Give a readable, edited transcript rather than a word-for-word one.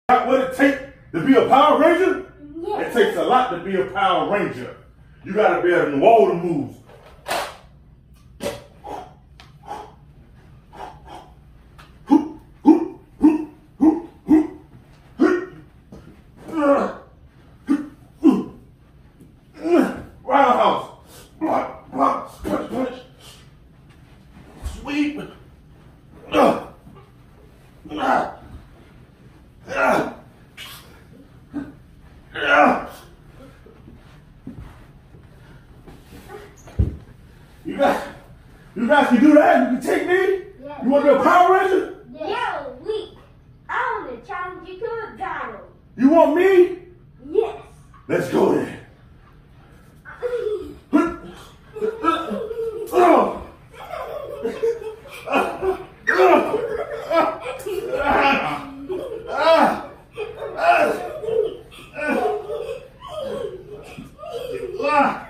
What it takes to be a Power Ranger? Yes. It takes a lot to be a Power Ranger. You gotta be able to know all the moves. Roundhouse. Block, block, punch, punch. Sweep. You guys can do that? You can take me? Yeah. You want to be a Power Ranger? Yeah. Yo, Weak. I want to challenge you to a battle. You want me? Yes. Let's go then. Ah!